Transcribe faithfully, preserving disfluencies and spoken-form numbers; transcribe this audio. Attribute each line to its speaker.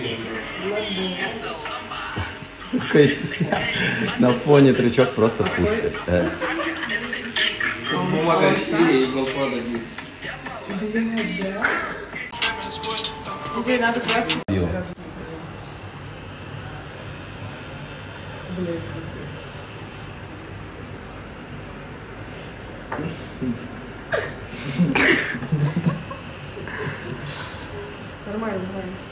Speaker 1: На фоне трючок просто пушит.
Speaker 2: Бумага четыре и балкон один.
Speaker 3: Тебе надо красить. Нормально, нормально.